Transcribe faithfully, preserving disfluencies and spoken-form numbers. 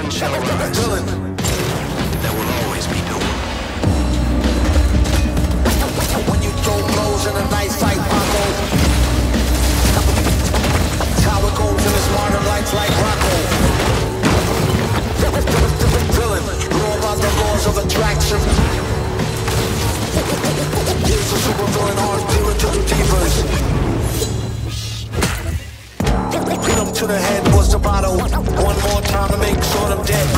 sun shall rise. Villain. There will always be new. When you throw blows in a knife fight, Paco. How it goes in his modern lights like Rocco. Villain, know about the laws of attraction. Here's the super villain on spiritual divas. Hit him to the head was the bottle. One more time to make sure I'm dead.